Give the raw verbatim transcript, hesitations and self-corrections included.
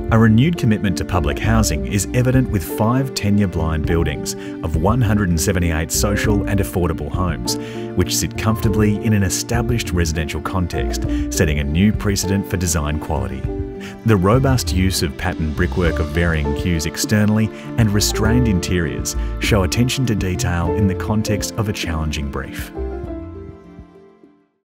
A renewed commitment to public housing is evident with five tenure-blind buildings of one hundred seventy-eight social and affordable homes, which sit comfortably in an established residential context, setting a new precedent for design quality. The robust use of patterned brickwork of varying hues externally and restrained interiors show attention to detail in the context of a challenging brief.